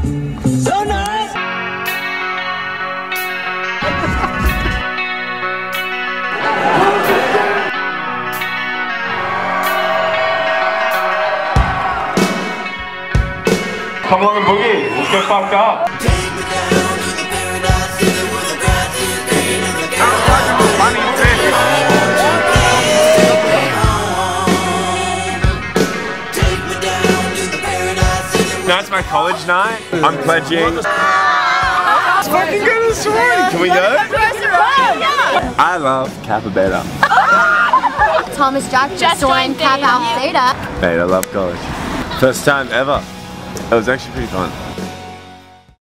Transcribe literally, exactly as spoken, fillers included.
So nice! Come along and boogie. Let's get fucked up. Now it's my college night. I'm pledging. Let's fucking go to the sorority. Can we go? I love Kappa Beta. Thomas Jack just joined Kappa Alpha Theta. Mate, I love college. First time ever. It was actually pretty fun.